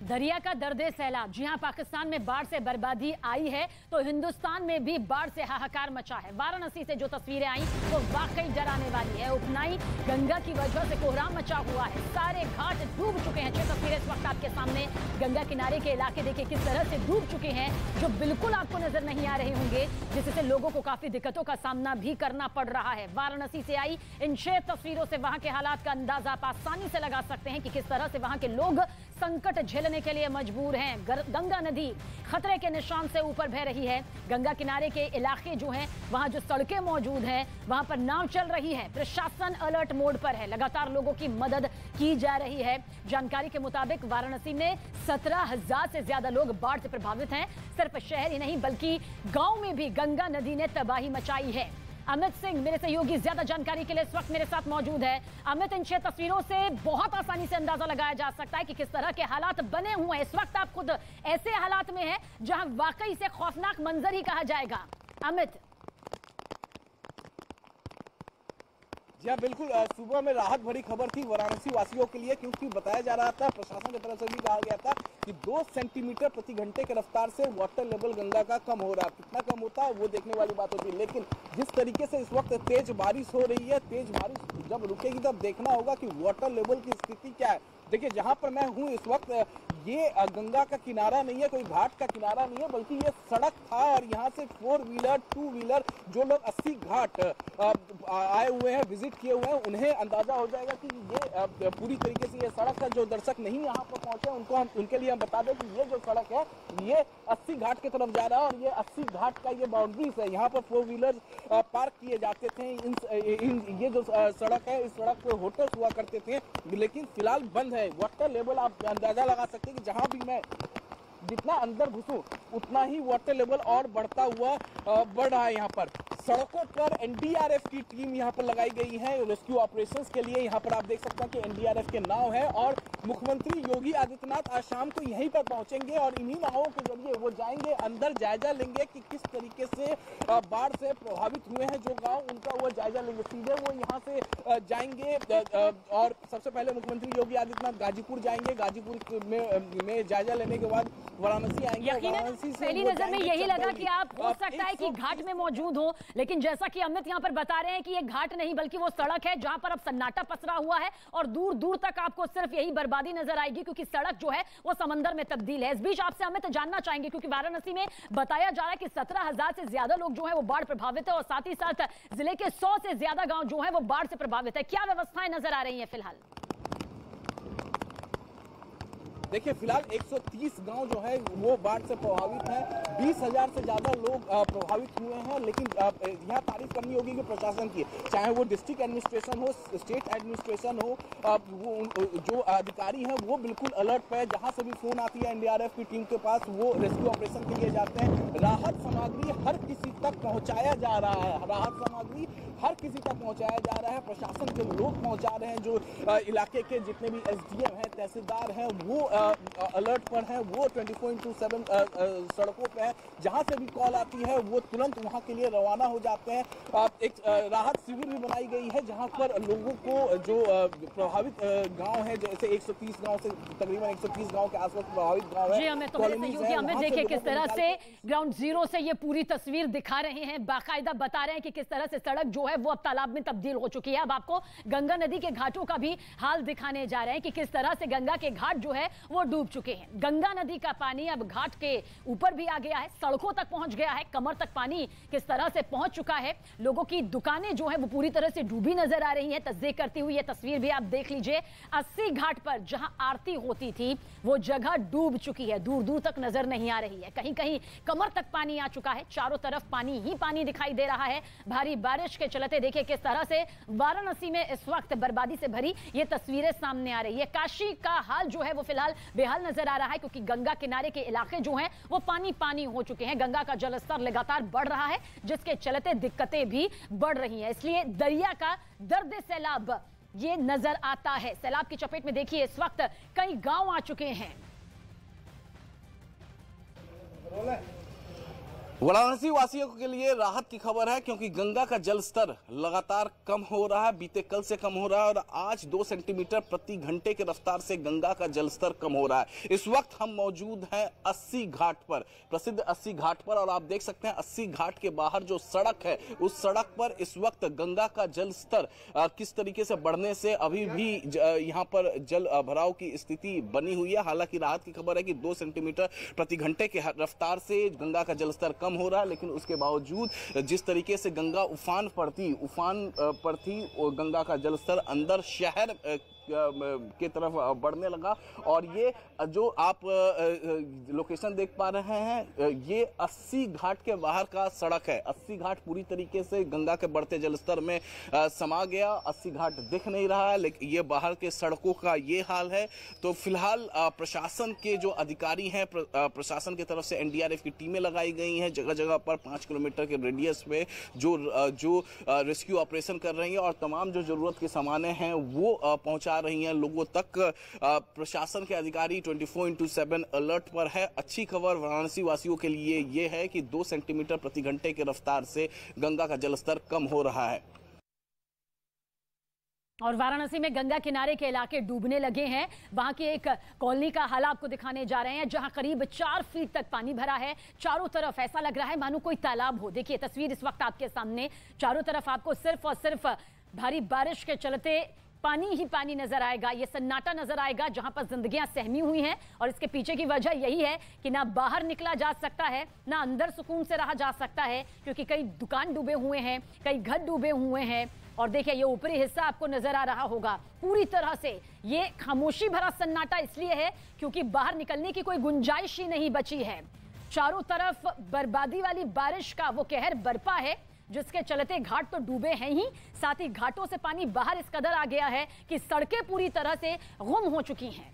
दरिया का दर्द सैलाब। जी हां, पाकिस्तान में बाढ़ से बर्बादी आई है तो हिंदुस्तान में भी बाढ़ से हाहाकार मचा है। वाराणसी से जो तस्वीरें आई वो वाकई डराने वाली है। उपनाई गंगा की वजह से कोहराम मचा हुआ है, सारे घाट डूब चुके हैं। 6 तस्वीरें इस वक्त आपके सामने। गंगा किनारे के इलाके देखिए किस तरह से डूब चुके हैं, जो बिल्कुल आपको नजर नहीं आ रहे होंगे, जिससे लोगों को काफी दिक्कतों का सामना भी करना पड़ रहा है। वाराणसी से आई इन 6 तस्वीरों से वहां के हालात का अंदाजा आप आसानी से लगा सकते हैं कि किस तरह से वहां के लोग संकट झेलने के लिए मजबूर हैं। गंगा नदी खतरे के निशान से ऊपर बह रही है। गंगा किनारे के इलाके जो हैं, वहां जो सड़कें मौजूद हैं, वहां पर नाव चल रही है। प्रशासन अलर्ट मोड पर है, लगातार लोगों की मदद की जा रही है। जानकारी के मुताबिक वाराणसी में 17,000 से ज्यादा लोग बाढ़ से प्रभावित हैं। सिर्फ शहर ही नहीं बल्कि गांव में भी गंगा नदी ने तबाही मचाई है। अमित सिंह मेरे सहयोगी ज्यादा जानकारी के लिए इस वक्त मेरे साथ मौजूद है। अमित, इन 6 तस्वीरों से बहुत आसानी से अंदाजा लगाया जा सकता है कि किस तरह के हालात बने हुए हैं। इस वक्त आप खुद ऐसे हालात में हैं जहां वाकई से खौफनाक मंजर ही कहा जाएगा। अमित। जी हाँ, बिल्कुल। सुबह में राहत भरी खबर थी वाराणसी वासियों के लिए, क्योंकि बताया जा रहा था, प्रशासन की तरफ से भी कहा गया था कि 2 सेंटीमीटर प्रति घंटे के रफ्तार से वाटर लेवल गंगा का कम हो रहा है। कितना कम होता है वो देखने वाली बात होती है, लेकिन जिस तरीके से इस वक्त तेज बारिश हो रही है, तेज बारिश जब रुकेगी तब देखना होगा कि वाटर लेवल की स्थिति क्या है। देखिए, जहां पर मैं हूं इस वक्त, ये गंगा का किनारा नहीं है, कोई घाट का किनारा नहीं है, बल्कि ये सड़क था। और यहाँ से 4 व्हीलर 2 व्हीलर जो लोग 80 घाट आए हुए हैं, विजिट किए हुए हैं, उन्हें अंदाजा हो जाएगा कि ये पूरी तरीके से ये सड़क है। जो दर्शक नहीं यहाँ पर पहुंचे उनके लिए हम बता दें कि ये जो सड़क है ये 80 घाट की तरफ जा रहा है, और ये 80 घाट का ये बाउंड्रीज है। यहाँ पर 4 व्हीलर पार्क किए जाते थे। ये जो सड़क है, इस सड़क पे होटल हुआ करते थे, लेकिन फिलहाल बंद है। वाटर लेवल आप अंदाजा लगा सकते हैं कि जहां भी मैं जितना अंदर घुसूं उतना ही वाटर लेवल और बढ़ता हुआ बढ़ रहा है। यहाँ पर सड़कों पर एनडीआरएफ की टीम यहाँ पर लगाई गई है रेस्क्यू ऑपरेशंस के लिए। यहाँ पर आप देख सकते हैं कि एनडीआरएफ के नाव है, और मुख्यमंत्री योगी आदित्यनाथ आज शाम को यहीं पर पहुंचेंगे और इन्हीं नावों के जरिए वो जाएंगे अंदर, जायजा लेंगे कि किस तरीके से बाढ़ से प्रभावित हुए हैं जो गांव, उनका वो जायजा लेंगे। सीधे वो यहाँ से जाएंगे और सबसे पहले मुख्यमंत्री योगी आदित्यनाथ गाजीपुर जाएंगे। गाजीपुर में जायजा लेने के बाद वाराणसी आएंगे। वाराणसी से पहली नजर में यही लगा कि आप हो सकता है कि घाट में मौजूद हो, लेकिन जैसा कि अमित यहाँ पर बता रहे हैं कि ये घाट नहीं बल्कि वो सड़क है जहां पर अब सन्नाटा पसरा हुआ है, और दूर दूर तक आपको सिर्फ यही बर्बादी नजर आएगी, क्योंकि सड़क जो है वो समंदर में तब्दील है। इस बीच आपसे अमित जानना चाहेंगे, क्योंकि वाराणसी में बताया जा रहा है कि 17,000 से ज्यादा लोग जो है वो बाढ़ प्रभावित है, और साथ ही साथ जिले के 100 से ज्यादा गांव जो है वो बाढ़ से प्रभावित है। क्या व्यवस्थाएं नजर आ रही है फिलहाल? देखिए, फिलहाल 130 गांव जो है वो बाढ़ से प्रभावित हैं। 20,000 से ज्यादा लोग प्रभावित हुए हैं, लेकिन यहाँ तारीफ करनी होगी कि प्रशासन की, चाहे वो डिस्ट्रिक्ट एडमिनिस्ट्रेशन हो, स्टेट एडमिनिस्ट्रेशन हो, वो जो अधिकारी हैं वो बिल्कुल अलर्ट पे है। जहाँ से भी फोन आती है एनडीआरएफ की टीम के पास, वो रेस्क्यू ऑपरेशन के लिए जाते हैं। राहत सामग्री हर किसी तक पहुँचाया जा रहा है, राहत सामग्री हर किसी तक पहुँचाया जा रहा है। प्रशासन के लोग पहुँचा रहे हैं, जो इलाके के जितने भी एसडीएम हैं, तहसीलदार हैं, वो अलर्ट पर है, वो 24/7 सड़कों पे है। जहां से भी कॉल आती है वो तुरंत वहां के लिए रवाना हो जाते हैं। एक राहत शिविर भी बनाई गई है जहां पर लोगों को, जो प्रभावित गांव है, जैसे 130 गांव से तकरीबन 130 गांव के आसपास प्रभावित गांव है। जी हमें तो हमें देखिए किस तरह से ग्राउंड जीरो से ये पूरी तस्वीर दिखा रहे हैं, बाकायदा बता रहे हैं कि किस तरह से सड़क जो है वो अब तालाब में तब्दील हो चुकी है। अब आपको गंगा नदी के घाटों का भी हाल दिखाने जा रहे हैं कि किस तरह से गंगा के घाट जो है वो डूब चुके हैं। गंगा नदी का पानी अब घाट के ऊपर भी आ गया है, सड़कों तक पहुंच गया है, कमर तक पानी किस तरह से पहुंच चुका है। लोगों की दुकानें जो है वो पूरी तरह से डूबी नजर आ रही हैं। तस्दीक करती हुई ये तस्वीर भी आप देख लीजिए। 80 घाट पर जहां आरती होती थी वो जगह डूब चुकी है, दूर दूर तक नजर नहीं आ रही है, कहीं कहीं कमर तक पानी आ चुका है। चारों तरफ पानी ही पानी दिखाई दे रहा है। भारी बारिश के चलते देखिए किस तरह से वाराणसी में इस वक्त बर्बादी से भरी ये तस्वीरें सामने आ रही है। काशी का हाल जो है वो फिलहाल बेहाल नजर आ रहा है, क्योंकि गंगा किनारे के इलाके जो हैं वो पानी पानी हो चुके हैं। गंगा का जलस्तर लगातार बढ़ रहा है, जिसके चलते दिक्कतें भी बढ़ रही हैं। इसलिए दरिया का दर्द सैलाब ये नजर आता है। सैलाब की चपेट में देखिए इस वक्त कई गांव आ चुके हैं। वाराणसी वासियों के लिए राहत की खबर है, क्योंकि गंगा का जल स्तर लगातार कम हो रहा है। बीते कल से कम हो रहा है और आज 2 सेंटीमीटर प्रति घंटे की रफ्तार से गंगा का जल स्तर कम हो रहा है। इस वक्त हम मौजूद हैं 80 घाट पर, प्रसिद्ध 80 घाट पर, और आप देख सकते हैं 80 घाट के बाहर जो सड़क है उस सड़क पर इस वक्त गंगा का जल स्तर किस तरीके से बढ़ने से अभी भी यहाँ पर जल भराव की स्थिति बनी हुई है। हालांकि राहत की खबर है कि 2 सेंटीमीटर प्रति घंटे के रफ्तार से गंगा का जल स्तर कम हो रहा है, लेकिन उसके बावजूद जिस तरीके से गंगा उफान पर थी गंगा का जलस्तर अंदर शहर के तरफ बढ़ने लगा। और ये जो आप लोकेशन देख पा रहे हैं ये 80 घाट के बाहर का सड़क है। 80 घाट पूरी तरीके से गंगा के बढ़ते जलस्तर में समा गया। 80 घाट दिख नहीं रहा है, लेकिन ये बाहर के सड़कों का ये हाल है। तो फिलहाल प्रशासन के जो अधिकारी हैं, प्रशासन की तरफ से एनडीआरएफ की टीमें लगाई गई हैं जगह जगह पर 5 किलोमीटर के रेडियस में जो रेस्क्यू ऑपरेशन कर रही है और तमाम जो जरूरत के सामानें हैं वो पहुंचा रही हैं लोगों तक। प्रशासन के अधिकारी 24/7 अलर्ट पर है। अच्छी खबर वाराणसी वासियों के लिए यह है कि 2 सेंटीमीटर प्रति घंटे की रफ्तार से गंगा का जलस्तर कम हो रहा है। और वाराणसी में गंगा किनारे के इलाके डूबने लगे हैं। वहां की एक कॉलोनी का हाल आपको दिखाने जा रहे हैं, जहां करीब 4 फीट तक पानी भरा है। चारों तरफ ऐसा लग रहा है मानो कोई तालाब हो। देखिए तस्वीर इस वक्त आपके सामने, चारों तरफ आपको सिर्फ और सिर्फ भारी बारिश के चलते पानी ही पानी नजर आएगा। ये सन्नाटा नजर आएगा जहां पर जिंदगियां सहमी हुई हैं। और इसके पीछे की वजह यही है कि ना बाहर निकला जा सकता है, ना अंदर सुकून से रहा जा सकता है, क्योंकि कई दुकान डूबे हुए हैं, कई घर डूबे हुए हैं। और देखिए ये ऊपरी हिस्सा आपको नजर आ रहा होगा पूरी तरह से ये खामोशी भरा सन्नाटा इसलिए है क्योंकि बाहर निकलने की कोई गुंजाइश ही नहीं बची है। चारों तरफ बर्बादी वाली बारिश का वो कहर बरपा है, जिसके चलते घाट तो डूबे हैं ही, साथ ही घाटों से पानी बाहर इस कदर आ गया है कि सड़कें पूरी तरह से गुम हो चुकी हैं।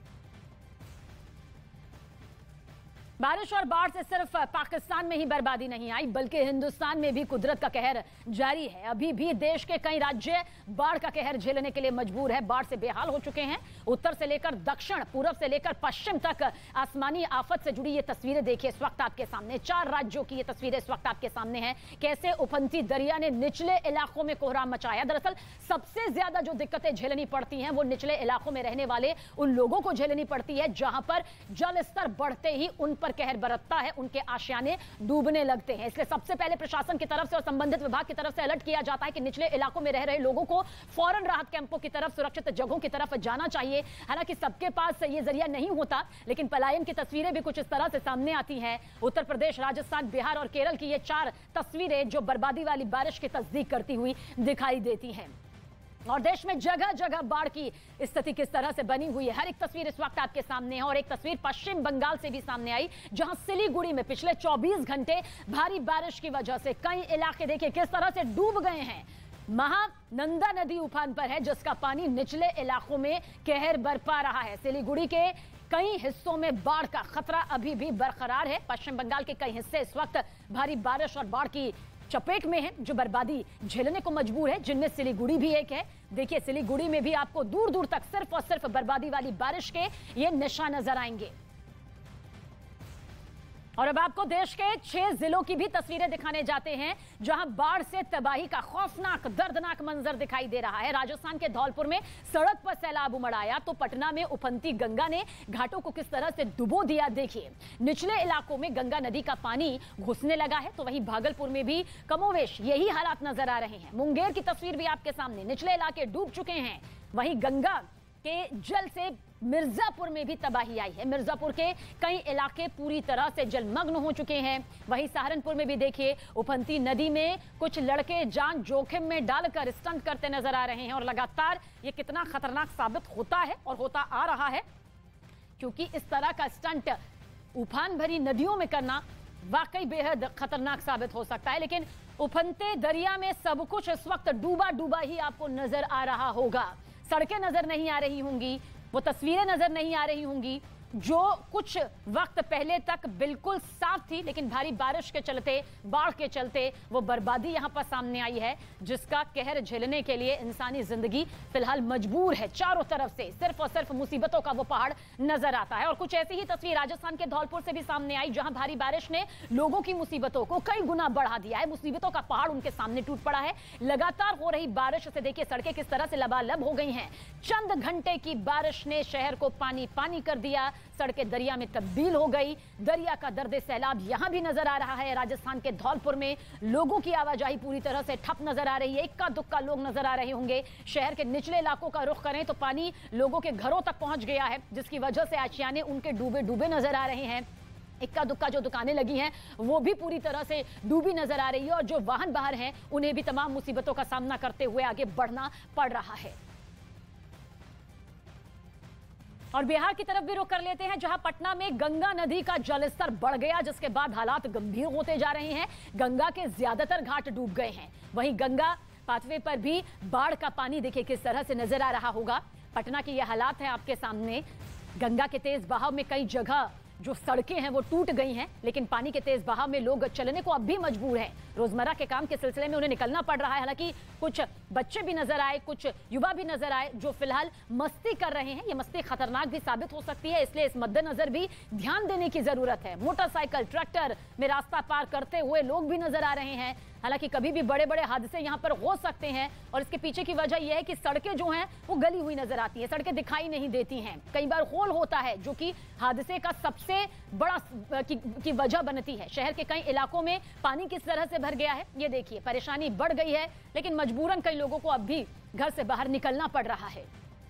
बारिश और बाढ़ से सिर्फ पाकिस्तान में ही बर्बादी नहीं आई, बल्कि हिंदुस्तान में भी कुदरत का कहर जारी है। अभी भी देश के कई राज्य बाढ़ का कहर झेलने के लिए मजबूर है, बाढ़ से बेहाल हो चुके हैं। उत्तर से लेकर दक्षिण, पूरब से लेकर पश्चिम तक आसमानी आफत से जुड़ी ये तस्वीरें देखिए इस वक्त आपके सामने। 4 राज्यों की ये तस्वीरें इस वक्त आपके सामने हैं। कैसे उफनती दरिया ने निचले इलाकों में कोहराम मचाया। दरअसल सबसे ज्यादा जो दिक्कतें झेलनी पड़ती हैं वो निचले इलाकों में रहने वाले उन लोगों को झेलनी पड़ती है, जहां पर जल स्तर बढ़ते ही उन पर कहर बरतता है, उनके आशियाने डूबने लगते हैं। इसलिए सबसे पहले प्रशासन की तरफ से और संबंधित विभाग की तरफ से अलर्ट किया जाता है कि निचले इलाकों में रह रहे लोगों को फौरन राहत कैंपों की तरफ, सुरक्षित जगहों की तरफ जाना चाहिए। हालांकि सबके पास ये जरिया नहीं होता, लेकिन पलायन की तस्वीरें भी कुछ इस तरह से सामने आती हैं। उत्तर प्रदेश, राजस्थान, बिहार और केरल की ये 4 तस्वीरें जो बर्बादी वाली बारिश की तस्दीक करती हुई दिखाई देती हैं। और देश में जगह जगह बाढ़ की स्थिति किस तरह से बनी हुई है, हर एक तस्वीर इस वक्त आपके सामने है। और एक तस्वीर पश्चिम बंगाल से भी सामने आई, जहां सिलीगुड़ी में पिछले 24 घंटे भारी बारिश की वजह से कई इलाके देखिए किस तरह से डूब गए हैं। महानंदा नदी उफान पर है, जिसका पानी निचले इलाकों में कहर बरपा रहा है। सिलीगुड़ी के कई हिस्सों में बाढ़ का खतरा अभी भी बरकरार है। पश्चिम बंगाल के कई हिस्से इस वक्त भारी बारिश और बाढ़ की चपेट में है, जो बर्बादी झेलने को मजबूर है, जिनमें सिलीगुड़ी भी एक है। देखिए सिलीगुड़ी में भी आपको दूर दूर तक सिर्फ और सिर्फ बर्बादी वाली बारिश के ये निशान नजर आएंगे। और अब आपको देश के 6 जिलों की भी तस्वीरें दिखाने जाते हैं, जहां बाढ़ से तबाही का खौफनाक दर्दनाक मंजर दिखाई दे रहा है। राजस्थान के धौलपुर में सड़क पर सैलाब उमड़ आया, तो पटना में उफनती गंगा ने घाटों को किस तरह से डुबो दिया। देखिए निचले इलाकों में गंगा नदी का पानी घुसने लगा है, तो वहीं भागलपुर में भी कमोवेश यही हालात नजर आ रहे हैं। मुंगेर की तस्वीर भी आपके सामने, निचले इलाके डूब चुके हैं। वहीं गंगा के जल से मिर्जापुर में भी तबाही आई है। मिर्जापुर के कई इलाके पूरी तरह से जलमग्न हो चुके हैं। वहीं सहारनपुर में भी देखिए उफनती नदी में कुछ लड़के जान जोखिम में डालकर स्टंट करते नजर आ रहे हैं। और लगातार ये कितना खतरनाक साबित होता है और होता आ रहा है, क्योंकि इस तरह का स्टंट उफान भरी नदियों में करना वाकई बेहद खतरनाक साबित हो सकता है। लेकिन उफनते दरिया में सब कुछ इस वक्त डूबा डूबा ही आपको नजर आ रहा होगा। सड़कें नजर नहीं आ रही होंगी, वो तस्वीरें नजर नहीं आ रही होंगी, जो कुछ वक्त पहले तक बिल्कुल साफ थी, लेकिन भारी बारिश के चलते, बाढ़ के चलते वो बर्बादी यहां पर सामने आई है, जिसका कहर झेलने के लिए इंसानी जिंदगी फिलहाल मजबूर है। चारों तरफ से सिर्फ और सिर्फ मुसीबतों का वो पहाड़ नजर आता है। और कुछ ऐसी ही तस्वीर राजस्थान के धौलपुर से भी सामने आई, जहां भारी बारिश ने लोगों की मुसीबतों को कई गुना बढ़ा दिया है। मुसीबतों का पहाड़ उनके सामने टूट पड़ा है। लगातार हो रही बारिश से देखिए सड़कें किस तरह से लबालब हो गई हैं। चंद घंटे की बारिश ने शहर को पानी पानी कर दिया, सड़कें दरिया में तब्दील हो गई। दरिया का दर्द सैलाब यहां भी नजर आ रहा है। राजस्थान के धौलपुर में लोगों की आवाजाही पूरी तरह से ठप नजर आ रही है। इक्का दुक्का लोग नजर आ रहे होंगे। शहर के निचले इलाकों का रुख करें तो पानी लोगों के घरों तक पहुंच गया है, जिसकी वजह से आशियाने उनके डूबे डूबे नजर आ रहे हैं। इक्का दुक्का जो दुकानें लगी हैं वो भी पूरी तरह से डूबी नजर आ रही है, और जो वाहन बाहर हैं उन्हें भी तमाम मुसीबतों का सामना करते हुए आगे बढ़ना पड़ रहा है। और बिहार की तरफ भी रुख कर लेते हैं, जहां पटना में गंगा नदी का जलस्तर बढ़ गया, जिसके बाद हालात गंभीर होते जा रहे हैं। गंगा के ज्यादातर घाट डूब गए हैं। वहीं गंगा पाथवे पर भी बाढ़ का पानी देखिए किस तरह से नजर आ रहा होगा। पटना के ये हालात हैं आपके सामने। गंगा के तेज बहाव में कई जगह जो सड़कें हैं वो टूट गई हैं, लेकिन पानी के तेज बहाव में लोग चलने को अब भी मजबूर हैं। रोजमर्रा के काम के सिलसिले में उन्हें निकलना पड़ रहा है। हालांकि कुछ बच्चे भी नजर आए, कुछ युवा भी नजर आए जो फिलहाल मस्ती कर रहे हैं। ये मस्ती खतरनाक भी साबित हो सकती है, इसलिए इस मद्देनजर भी ध्यान देने की जरूरत है। मोटरसाइकिल, ट्रैक्टर में रास्ता पार करते हुए लोग भी नजर आ रहे हैं। हालांकि कभी भी बड़े बड़े हादसे यहां पर हो सकते हैं, और इसके पीछे की वजह यह है कि सड़कें जो हैं वो गली हुई नजर आती हैं, सड़कें दिखाई नहीं देती हैं। कई बार होल होता है, जो कि हादसे का सबसे बड़ा की वजह बनती है। शहर के कई इलाकों में पानी किस तरह से भर गया है ये देखिए। परेशानी बढ़ गई है, लेकिन मजबूरन कई लोगों को अब भी घर से बाहर निकलना पड़ रहा है।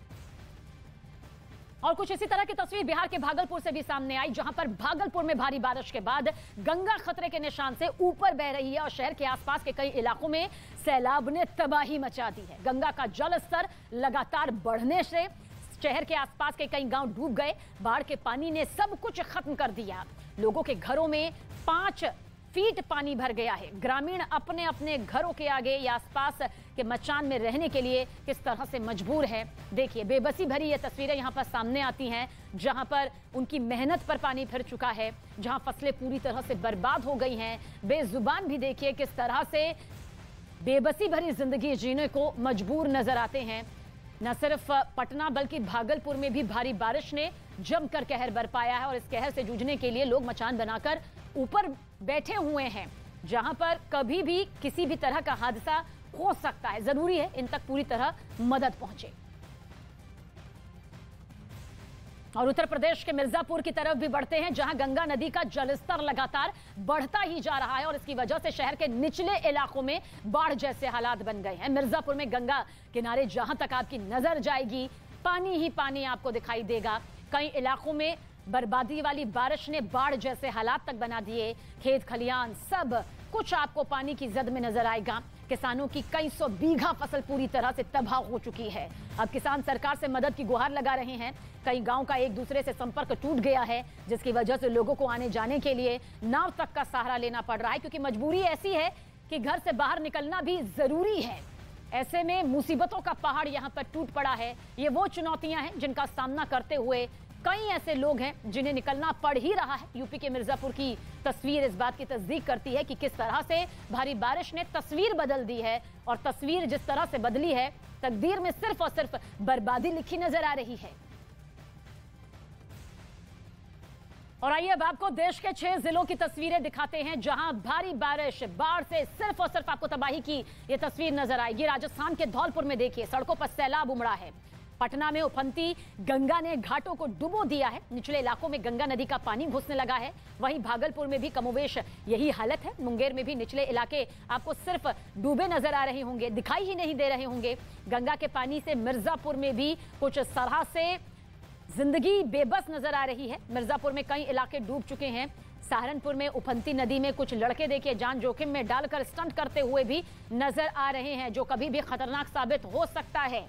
और कुछ इसी तरह की तस्वीर बिहार के भागलपुर से भी सामने आई, जहां पर भागलपुर में भारी बारिश के बाद गंगा खतरे के निशान से ऊपर बह रही है, और शहर के आसपास के कई इलाकों में सैलाब ने तबाही मचा दी है। गंगा का जलस्तर लगातार बढ़ने से शहर के आसपास के कई गांव डूब गए। बाढ़ के पानी ने सब कुछ खत्म कर दिया। लोगों के घरों में 5 फीट पानी भर गया है। ग्रामीण अपने अपने घरों के आगे या आसपास के मचान में रहने के लिए किस तरह से मजबूर है। देखिए बेबसी भरी ये तस्वीरें यहां पर सामने आती हैं, जहां पर उनकी मेहनत पर पानी फिर चुका है, जहां फसलें पूरी तरह से बर्बाद हो गई हैं। बेजुबान भी देखिए किस तरह से बेबसी भरी जिंदगी जीने को मजबूर नजर आते हैं। न सिर्फ पटना बल्कि भागलपुर में भी भारी बारिश ने जमकर कहर बरपाया है, और इस कहर से जूझने के लिए लोग मचान बनाकर ऊपर बैठे हुए हैं, जहां पर कभी भी किसी भी तरह का हादसा हो सकता है। जरूरी है इन तक पूरी तरह मदद पहुंचे। और उत्तर प्रदेश के मिर्जापुर की तरफ भी बढ़ते हैं, जहां गंगा नदी का जलस्तर लगातार बढ़ता ही जा रहा है, और इसकी वजह से शहर के निचले इलाकों में बाढ़ जैसे हालात बन गए हैं। मिर्जापुर में गंगा किनारे जहां तक आपकी नजर जाएगी पानी ही पानी आपको दिखाई देगा। कई इलाकों में बर्बादी वाली बारिश ने बाढ़ जैसे हालात तक बना दिए। खेत खलियान सब कुछ आपको पानी की जद में नजर आएगा। किसानों की कई सौ बीघा फसल पूरी तरह से तबाह हो चुकी है। अब किसान सरकार से मदद की गुहार लगा रहे हैं। कई गांव का एक दूसरे से संपर्क टूट गया है, जिसकी वजह से लोगों को आने जाने के लिए नाव तक का सहारा लेना पड़ रहा है, क्योंकि मजबूरी ऐसी है कि घर से बाहर निकलना भी जरूरी है। ऐसे में मुसीबतों का पहाड़ यहाँ पर टूट पड़ा है। ये वो चुनौतियां हैं जिनका सामना करते हुए कई ऐसे लोग हैं जिन्हें निकलना पड़ ही रहा है। यूपी के मिर्जापुर की तस्वीर इस बात की तस्दीक करती है कि किस तरह से भारी बारिश ने तस्वीर बदल दी है, और तस्वीर जिस तरह से बदली है, तकदीर में सिर्फ और सिर्फ बर्बादी लिखी नजर आ रही है। और आइए अब आपको देश के 6 जिलों की तस्वीरें दिखाते हैं, जहां भारी बारिश, बाढ़ से सिर्फ और सिर्फ आपको तबाही की ये तस्वीर नजर आएगी। राजस्थान के धौलपुर में देखिए सड़कों पर सैलाब उमड़ा है। पटना में उफनती गंगा ने घाटों को डुबो दिया है। निचले इलाकों में गंगा नदी का पानी घुसने लगा है। वहीं भागलपुर में भी कमोवेश यही हालत है। मुंगेर में भी निचले इलाके आपको सिर्फ डूबे नजर आ रहे होंगे, दिखाई ही नहीं दे रहे होंगे। गंगा के पानी से मिर्जापुर में भी कुछ तरह से जिंदगी बेबस नजर आ रही है। मिर्जापुर में कई इलाके डूब चुके हैं। सहारनपुर में उफनती नदी में कुछ लड़के देखिए जान जोखिम में डालकर स्टंट करते हुए भी नजर आ रहे हैं, जो कभी भी खतरनाक साबित हो सकता है।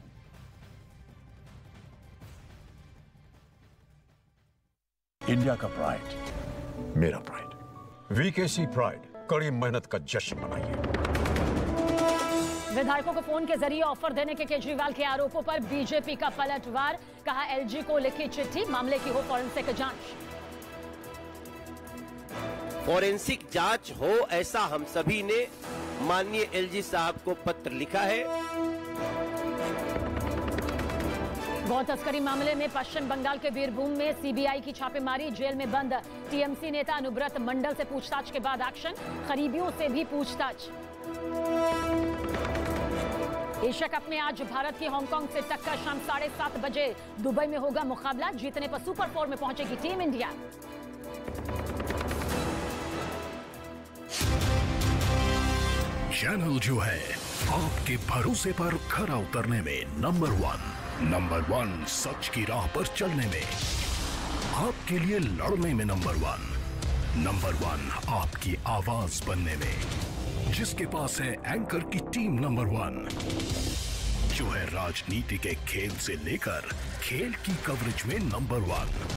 इंडिया का प्राइड, मेरा प्राइड, वीकेसी प्राइड कड़ी मेहनत का जश्न मनाइए। विधायकों को फोन के जरिए ऑफर देने के केजरीवाल के आरोपों पर बीजेपी का पलटवार, कहा एलजी को लिखी चिट्ठी, मामले की हो फॉरेंसिक जांच। फॉरेंसिक जांच हो ऐसा हम सभी ने माननीय एलजी साहब को पत्र लिखा है। गौ तस्करी मामले में पश्चिम बंगाल के बीरभूम में सीबीआई की छापेमारी, जेल में बंद टीएमसी नेता अनुब्रत मंडल से पूछताछ के बाद एक्शन, करीबियों से भी पूछताछ। एशिया कप में आज भारत की हांगकांग से टक्कर, शाम 7:30 बजे दुबई में होगा मुकाबला, जीतने पर सुपर 4 में पहुंचेगी टीम इंडिया। चैनल जो है आपके भरोसे पर खरा उतरने में नंबर 1 सच की राह पर चलने में, आपके लिए लड़ने में नंबर 1 आपकी आवाज बनने में, जिसके पास है एंकर की टीम नंबर 1, जो है राजनीति के खेल से लेकर खेल की कवरेज में नंबर 1।